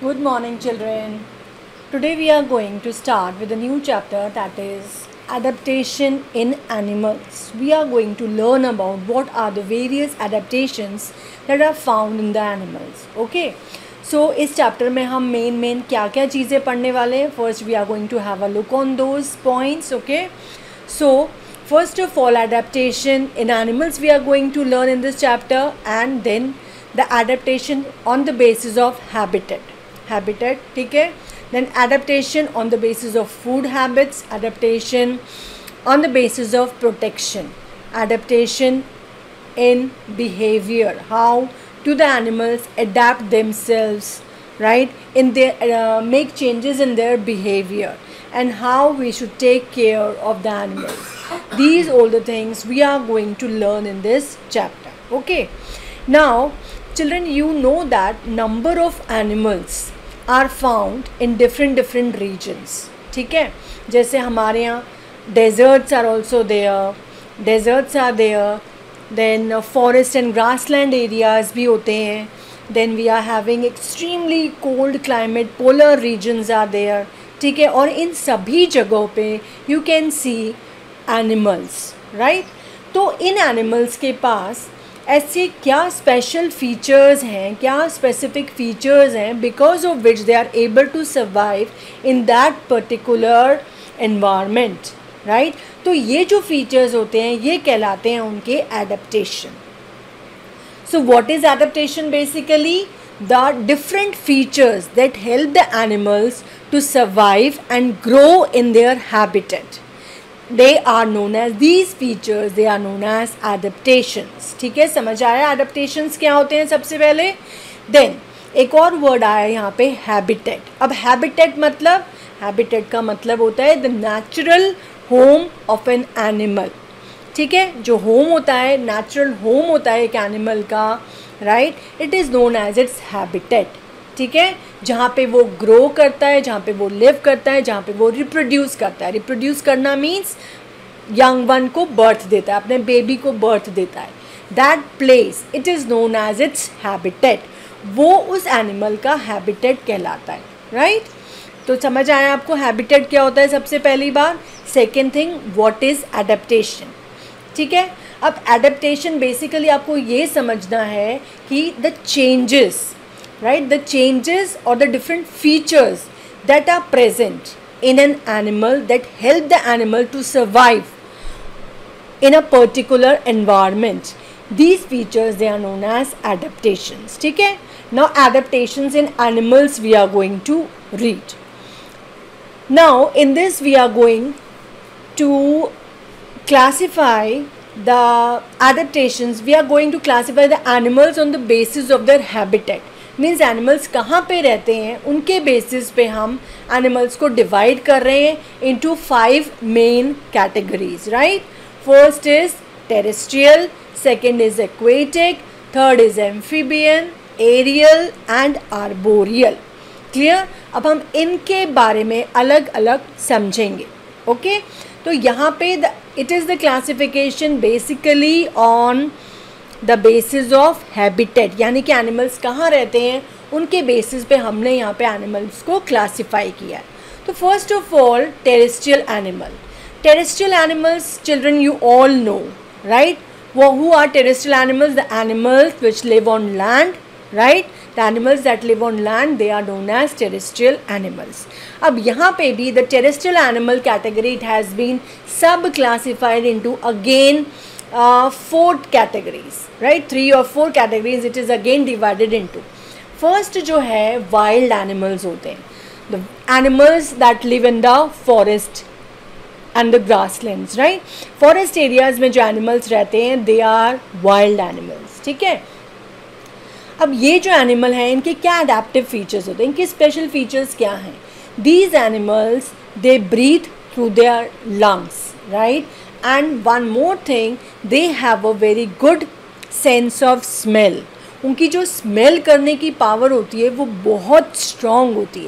Good morning, children. Today we are going to start with a new chapter, that is adaptation in animals. We are going to learn about what are the various adaptations that are found in the animals. Okay. So इस chapter में हम main क्या क्या चीज़ें पढ़ने वाले हैं. First we are going to have a look on those points. Okay. So first of all, adaptation in animals we are going to learn in this chapter, and then the adaptation on the basis of habitat, ठीक है. Then adaptation on the basis of food habits, adaptation on the basis of protection, adaptation in behavior, how do the animals adapt themselves, right, in their make changes in their behavior, and how we should take care of the animals. These all the things we are going to learn in this chapter. Okay. Now children, you know that number of animals are found in different regions. ठीक है. जैसे हमारे यहाँ deserts are also there, deserts are there, then forest and grassland areas भी होते हैं, then we are having extremely cold climate, polar regions are there. ठीक है. और इन सभी जगहों पे you can see animals, right. तो इन animals के पास ऐसे क्या स्पेशल फीचर्स हैं, क्या स्पेसिफिक फीचर्स हैं, because of which they are able to survive in that particular environment, right. तो ये जो फीचर्स होते हैं ये कहलाते हैं उनके adaptation. So what is adaptation? Basically the different features that help the animals to survive and grow in their habitat. They are known as, these features they are known as adaptations. ठीक है. समझ आया adaptations क्या होते हैं सबसे पहले. Then एक और word आया यहाँ पे habitat. अब habitat मतलब, habitat का मतलब होता है the natural home of an animal. ठीक है. जो home होता है, natural home होता है एक animal का, right, it is known as its habitat. ठीक है. जहाँ पे वो ग्रो करता है, जहाँ पे वो लिव करता है, जहाँ पे वो रिप्रोड्यूस करता है. रिप्रोड्यूस करना मीन्स यंग वन को बर्थ देता है, अपने बेबी को बर्थ देता है. That place it is known as its habitat. वो उस एनिमल का हैबिटेट कहलाता है, राइट. तो समझ आया आपको हैबिटेट क्या होता है सबसे पहली बार. Second thing, what is adaptation. ठीक है. अब एडेप्टेशन बेसिकली आपको ये समझना है कि the changes, right, the changes or the different features that are present in an animal that help the animal to survive in a particular environment. These features they are known as adaptations. ठीक है. Now adaptations in animals we are going to read. Now in this we are going to classify the adaptations. We are going to classify the animals on the basis of their habitat. Means animals कहाँ पे रहते हैं उनके basis पे हम animals को divide कर रहे हैं into 5 main categories, right. First is terrestrial, second is aquatic, third is amphibian, aerial and arboreal. Clear. अब हम इनके बारे में अलग अलग समझेंगे. ओके. तो यहाँ पे it is the classification basically on the basis of habitat, यानी कि एनिमल्स कहाँ रहते हैं उनके बेसिस पे हमने यहाँ पे एनिमल्स को क्लासिफाई किया है. तो first of all terrestrial animal. Terrestrial animals children you all know, right. वो who are terrestrial animals? The animals which live on land, right. The animals that live on land they are known as terrestrial animals. अब यहाँ पे भी the terrestrial animal category it has been sub classified into again 4 categories, right. 3 or 4 categories it is again divided into. First जो है wild animals होते हैं, the animals that live in the forest and the grasslands, right. Forest areas में जो animals रहते हैं they are wild animals. ठीक है. अब ये जो animal हैं इनके क्या adaptive features होते हैं, इनके special features क्या हैं? These animals they breathe through their lungs, right. And one more thing, they have a very good sense of smell. उनकी जो स्मेल करने की पावर होती है वो बहुत स्ट्रॉन्ग होती है.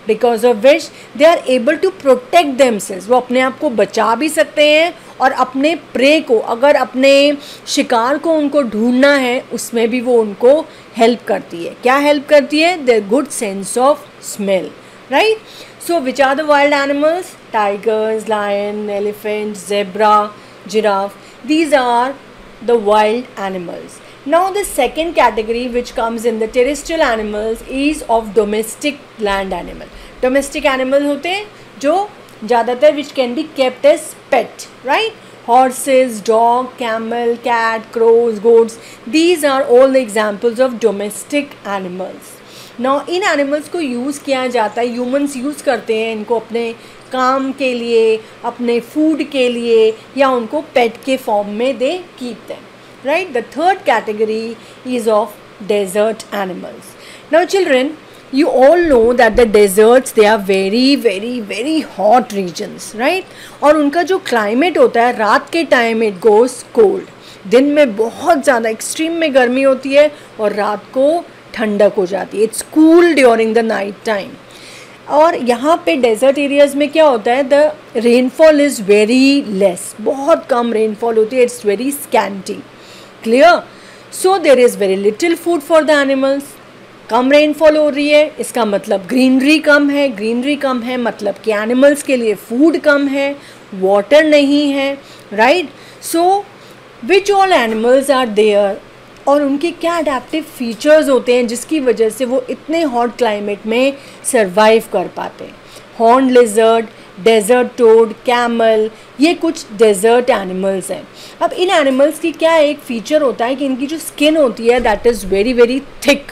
Because of which they are able to protect themselves, वो अपने आप को बचा भी सकते हैं और अपने प्रे को, अगर अपने शिकार को उनको ढूंढना है उसमें भी वो उनको हेल्प करती है. क्या हेल्प करती है? Their good sense of smell, right. So which are the wild animals? Tigers, lion, elephant, zebra, giraffe. These are the wild animals. Now the second category which comes in the terrestrial animals is of domestic land animal. Domestic animal होते हैं जो ज़्यादातर which can be kept as pet, right? Horses, dog, camel, cat, crows, goats. These are all the examples of domestic animals. Now इन animals को use किया जाता है, humans use करते हैं इनको अपने काम के लिए, अपने फूड के लिए, या उनको पेट के फॉर्म में they keep them, right. The third category is of desert animals. Now children, you all know that the deserts, they are very very very hot regions, right? और उनका जो climate होता है, रात के टाइम it goes cold. दिन में बहुत ज़्यादा एक्सट्रीम में गर्मी होती है और रात को ठंडक हो जाती है. It's cool during the night time. और यहाँ पे डेजर्ट एरियाज़ में क्या होता है? The rainfall is very less, बहुत कम रेनफॉल होती है. It's very scanty. Clear? So there is very little food for the animals. कम रेनफॉल हो रही है, इसका मतलब ग्रीनरी कम है. ग्रीनरी कम है मतलब कि एनिमल्स के लिए फूड कम है, वाटर नहीं है, right. So which all animals are there, और उनके क्या अडेप्टिव फीचर्स होते हैं जिसकी वजह से वो इतने हॉट क्लाइमेट में सरवाइव कर पाते हैं. Horn lizard, desert toad, camel, ये कुछ डेजर्ट एनिमल्स हैं. अब इन एनिमल्स की क्या एक फ़ीचर होता है कि इनकी जो स्किन होती है that is very very thick.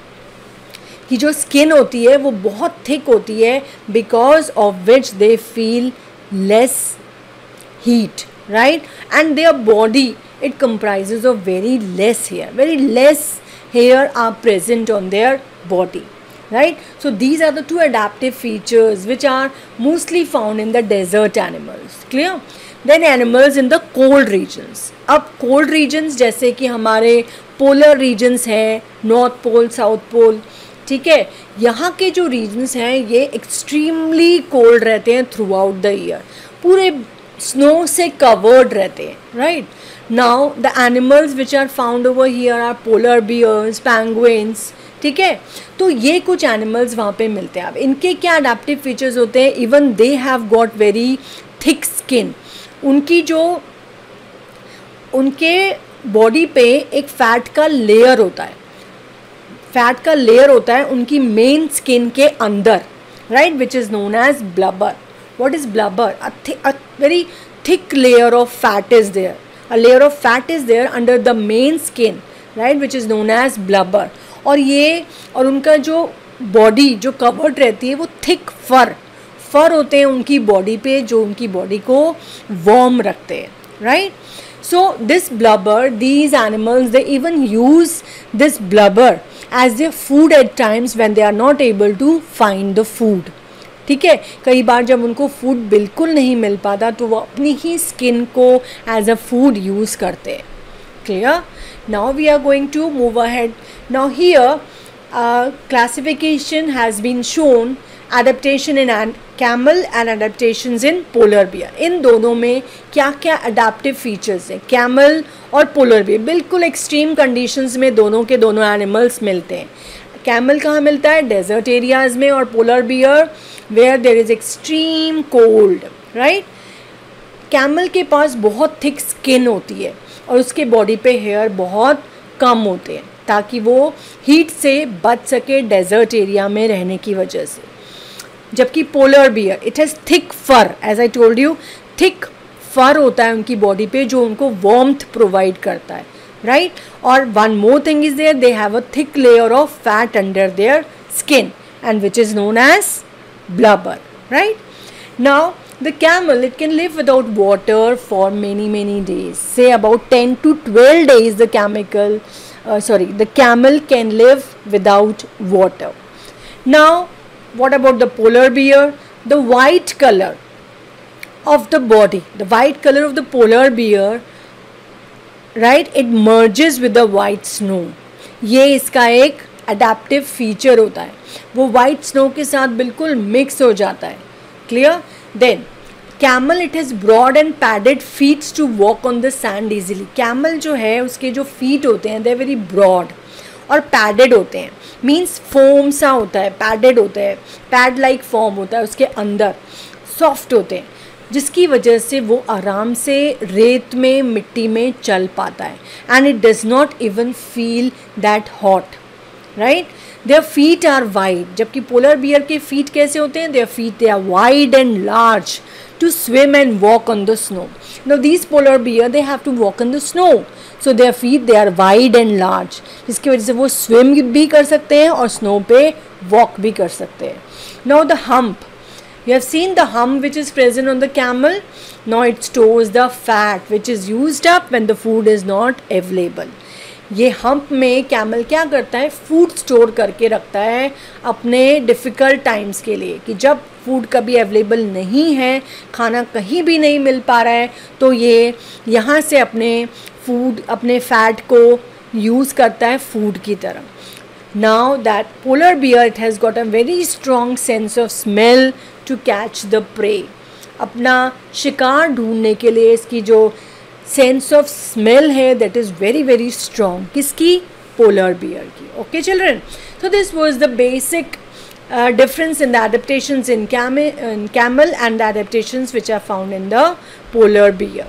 कि जो स्किन होती है वो बहुत थिक होती है because of which they feel less heat, right. And their body, it comprises of very less hair are present on their body, right. So these are the two adaptive features which are mostly found in the desert animals. Clear? Then animals in the cold regions. अब cold regions जैसे कि हमारे polar regions हैं, north pole, south pole, ठीक है. यहाँ के जो regions हैं ये extremely cold रहते हैं throughout the year, पूरे snow से covered रहते हैं, right. Now the animals which are found over here are polar bears, penguins, ठीक है. तो ये कुछ एनिमल्स वहाँ पे मिलते हैं. अब इनके क्या अडेप्टिव फीचर्स होते हैं? Even they have got very thick skin. उनकी जो उनके बॉडी पे एक फैट का लेयर होता है, फैट का लेयर होता है उनकी मेन स्किन के अंदर, right, which is known as blubber. What is blubber? A very thick layer of fat is there. A layer of fat is there under the main skin, right, which is known as blubber. और उनका जो body जो covered रहती है वो thick फर होते हैं उनकी बॉडी पे, जो उनकी बॉडी को वार्म रखते हैं, right. So this blubber, these animals, they even use this blubber as their food at times when they are not able to find the food. ठीक है. कई बार जब उनको फूड बिल्कुल नहीं मिल पाता तो वो अपनी ही स्किन को एज अ फूड यूज़ करते हैं. Clear? Now we are going to move ahead. Now here classification has been shown adaptation in camel and adaptations in polar bear. इन दोनों में क्या क्या अडेप्टिव फीचर्स हैं? कैमल और पोलर बियर बिल्कुल एक्सट्रीम कंडीशंस में दोनों के दोनों एनिमल्स मिलते हैं. कैमल कहाँ मिलता है? डेजर्ट एरियाज़ में. और polar bear where there is extreme cold, right. Camel के पास बहुत थिक स्किन होती है और उसके बॉडी पे हेयर बहुत कम होते हैं ताकि वो हीट से बच सके डेजर्ट एरिया में रहने की वजह से. जबकि polar bear, it has thick fur, as I told you, thick fur होता है उनकी बॉडी पे जो उनको वार्मथ प्रोवाइड करता है, राइट. और one more thing is there, they have a thick layer of fat under their skin and which is known as blubber, right. Now the camel, it can live without water for many days, say about 10 to 12 days. The camel can live without water. Now what about the polar bear? The white color of the body, the white color of the polar bear, right, it merges with the white snow. ये इसका एक adaptive feature होता है. वो white snow के साथ बिल्कुल mix हो जाता है. Clear? Then camel, it has broad and padded feets to walk on the sand easily. Camel जो है उसके जो फीट होते हैं दे आर वेरी ब्रॉड और पैडेड होते हैं. मीन्स फोम सा होता है, पैडेड होता है, पैड लाइक फॉर्म होता है उसके अंदर, सॉफ्ट होते हैं, जिसकी वजह से वो आराम से रेत में, मिट्टी में चल पाता है. And it does not even feel that hot. Right? Their feet are wide. जबकि पोलर बियर के फीट कैसे होते हैं? Their feet they are wide and large to swim and walk on the snow. Now these polar bear, they have to walk on the snow, so their feet, they are wide and large, जिसकी वजह से वो swim भी कर सकते हैं और snow पे walk भी कर सकते हैं. Now the hump, you have seen the hump which is present on the camel. Now it stores the fat which is used up when the food is not available. ये hump में camel क्या करता है? Food store करके रखता है अपने difficult times के लिए, कि जब फूड कभी अवेलेबल नहीं है, खाना कहीं भी नहीं मिल पा रहा है, तो ये यहाँ से अपने फूड, अपने फैट को यूज़ करता है फूड की तरह. Now that polar bear, it has got a very strong sense of smell to catch the prey. अपना शिकार ढूंढने के लिए इसकी जो सेंस ऑफ स्मेल है that is very very strong. किसकी? पोलर बियर की. Okay children, so this was the basic difference in the adaptations in camel and the adaptations which are found in the polar bear.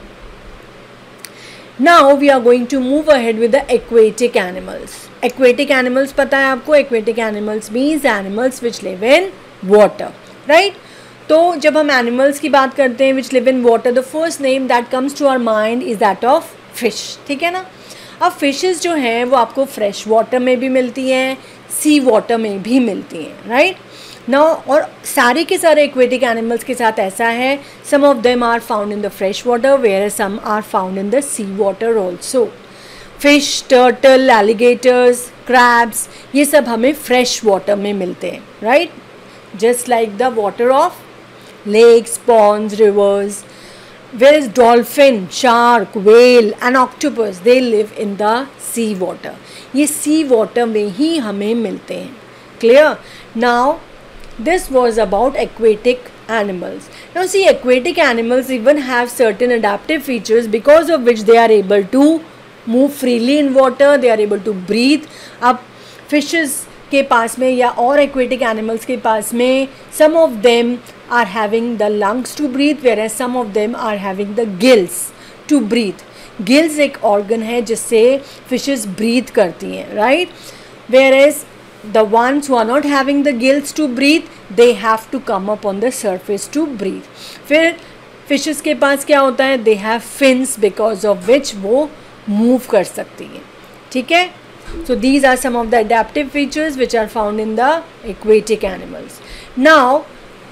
Now we are going to move ahead with the aquatic animals. Aquatic animals पता है आपको? Aquatic animals means animals which live in water, right? तो जब हम animals की बात करते हैं which live in water, the first name that comes to our mind is that of fish. ठीक है ना? अब फिशेस जो हैं वो आपको फ्रेश वाटर में भी मिलती हैं, सी वाटर में भी मिलती हैं, राइट ना. और सारे के सारे एक्वेटिक एनिमल्स के साथ ऐसा है, some of them are found in the fresh water where some are found in the sea water also. Fish, turtle, alligators, crabs, ये सब हमें फ्रेश वाटर में मिलते हैं, right, just like the water of lakes, ponds, rivers. Whereas dolphin, shark, whale and octopus, they live in the sea water. ये sea water में ही हमें मिलते हैं. Clear? Now this was about aquatic animals. Now see, aquatic animals even have certain adaptive features because of which they are able to move freely in water. They are able to breathe. अब fishes के पास में या और aquatic animals के पास में some of them are having the lungs to breathe whereas some of them are having the gills to breathe. Gills एक organ है जिससे fishes breathe करती हैं, right? Whereas the ones who are not having the gills to breathe, they have to come up on the surface to breathe. फिर fishes के पास क्या होता है? They have fins because of which वो move कर सकती हैं. ठीक है? So these are some of the adaptive features which are found in the aquatic animals. Now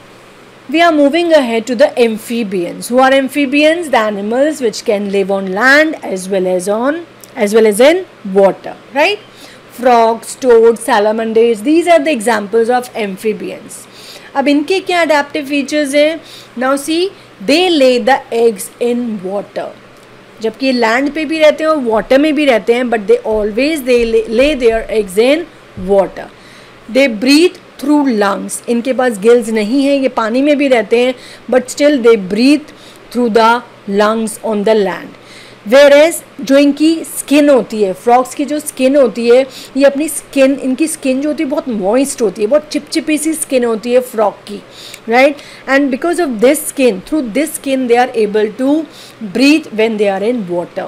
we are moving ahead to the amphibians. Who are amphibians? The animals which can live on land as well as in water, right? Frogs, toads, salamanders, these are the examples of amphibians. अब इनके क्या adaptive features हैं? Now see, they lay the eggs in water. जबकि land पे भी रहते हैं और वाटर में भी रहते हैं, but they always they lay their eggs in water. They breathe through lungs. इनके पास गिल्स नहीं है, ये पानी में भी रहते हैं but still they breathe through the lungs on the land. Whereas जो इनकी स्किन होती है, फ्रॉग्स की जो स्किन होती है, ये अपनी स्किन, इनकी स्किन जो होती है बहुत मॉइस्ट होती है, बहुत चिपचिपी सी स्किन होती है फ्रॉग की, right. And because of this skin, through this skin they are able to breathe when they are in water.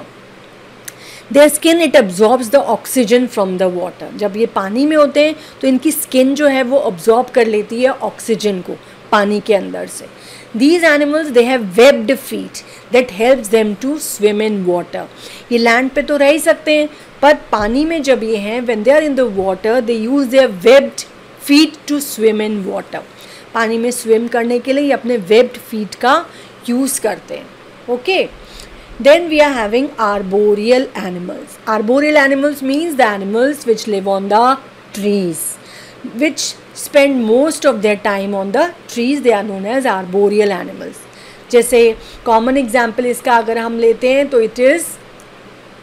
Their skin, it absorbs the oxygen from the water. जब ये पानी में होते हैं तो इनकी स्किन जो है वो अब्जॉर्ब कर लेती है ऑक्सीजन को पानी के अंदर से. These animals, they have webbed feet that helps them to swim in water. ये लैंड पे तो रह ही सकते हैं, पर पानी में जब ये हैं, when they are in the water, they use their webbed feet to swim in water. पानी में swim करने के लिए ये अपने webbed feet का use करते हैं. Okay. Then we are having arboreal animals. Arboreal animals means the animals which live on the trees, which spend most of their time on the trees. They are known as arboreal animals. जैसे common example इसका अगर हम लेते हैं तो it is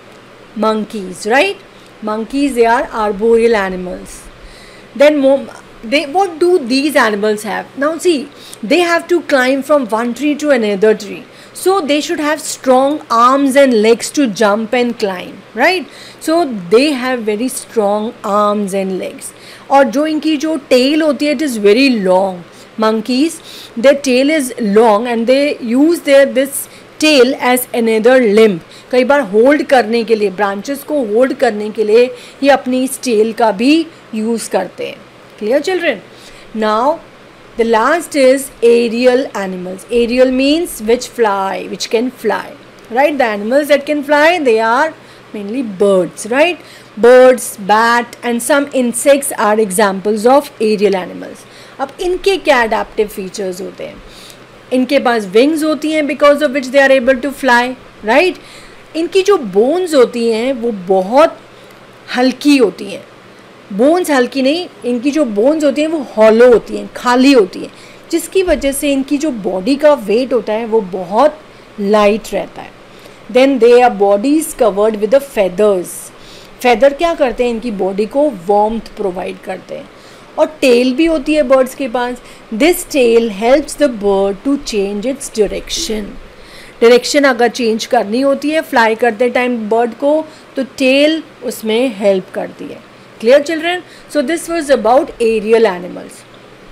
monkeys, right? Monkeys, they are arboreal animals. Then what do these animals have? Now see, they have to climb from one tree to another tree, so they should have strong arms and legs to jump and climb, right? So they have very strong arms and legs. और जो इनकी जो tail होती है, it is very long. Monkeys, their tail is long and they use this tail as another limb. कई बार hold करने के लिए, ब्रांचेस को होल्ड करने के लिए ये अपनी इस टेल का भी यूज़ करते हैं. Clear children? Now the last is aerial animals. Aerial means which fly, which can fly, right? The animals that can fly, they are mainly birds, right? Birds, bat and some insects are examples of aerial animals. अब इनके क्या adaptive features होते हैं? इनके पास wings होती हैं because of which they are able to fly, right? इनकी जो bones होती हैं वो बहुत हल्की होती हैं. बोन्स हल्की नहीं, इनकी जो बोन्स होती हैं वो हॉलो होती हैं, खाली होती हैं, जिसकी वजह से इनकी जो बॉडी का वेट होता है वो बहुत लाइट रहता है. Then they are bodies covered with the feathers. Feather क्या करते हैं? इनकी बॉडी को वार्मथ प्रोवाइड करते हैं. और टेल भी होती है बर्ड्स के पास. This tail helps the bird to change its direction. Direction अगर चेंज करनी होती है फ्लाई करते टाइम बर्ड को, तो टेल उसमें हेल्प करती है. Clear children? So this was about aerial animals.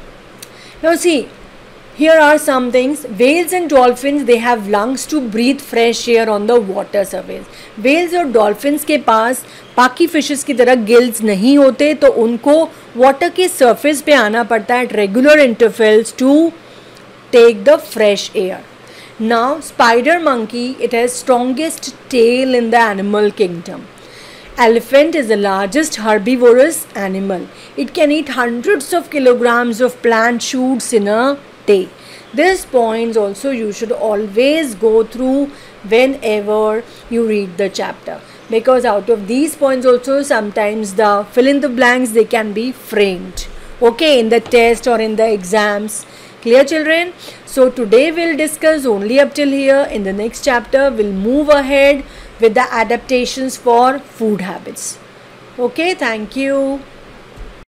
Now see, here are some things. Whales and dolphins, they have lungs to breathe fresh air on the water surface. Whales और dolphins के पास बाकी fishes की तरह gills नहीं होते, तो उनको water के surface पे आना पड़ता है at regular intervals to take the fresh air. Now spider monkey, it has strongest tail in the animal kingdom. Elephant is the largest herbivorous animal. It can eat hundreds of kilograms of plant shoots in a day. These points also you should always go through whenever you read the chapter, because out of these points also sometimes the fill in the blanks they can be framed, okay, in the test or in the exams. Clear children? So today we'll discuss only up till here. In the next chapter we'll move ahead with the adaptations for food habits. Okay, thank you.